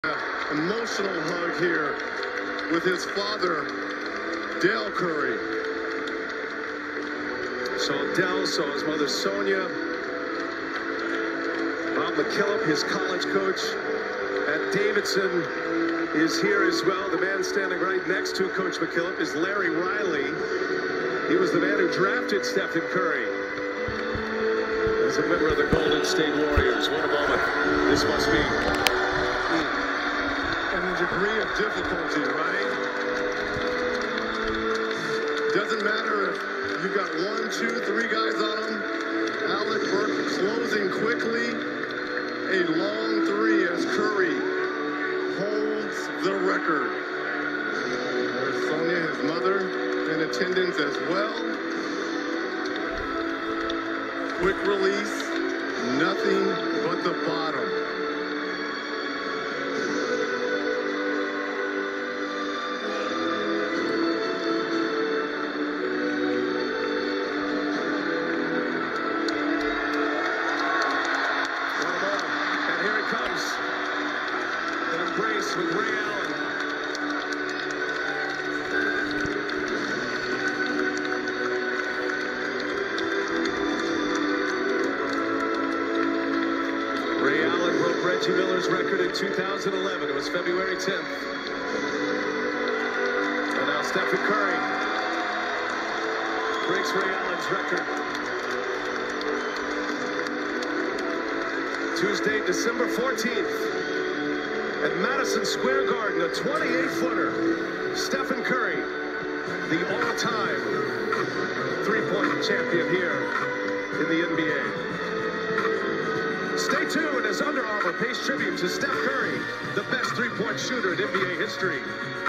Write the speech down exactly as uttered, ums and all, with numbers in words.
Emotional hug here with his father, Dell Curry. Saw Dell, saw his mother Sonia. Bob McKillop, his college coach at Davidson, is here as well. The man standing right next to Coach McKillop is Larry Riley. He was the man who drafted Stephen Curry as a member of the Golden State Warriors. What a moment this must be. And the degree of difficulty, right? Doesn't matter if you got one, two, three guys on him. Alec Burks closing quickly. A long three as Curry holds the record. There's Sonia, his mother, in attendance as well. Quick release, nothing but the bottom. With Ray Allen. Ray Allen broke Reggie Miller's record in two thousand eleven. It was February tenth. And now Stephen Curry breaks Ray Allen's record. Tuesday, December fourteenth. At Madison Square Garden, a twenty-eight footer, Stephen Curry, the all-time three-point champion here in the N B A. Stay tuned as Under Armour pays tribute to Steph Curry, the best three-point shooter in N B A history.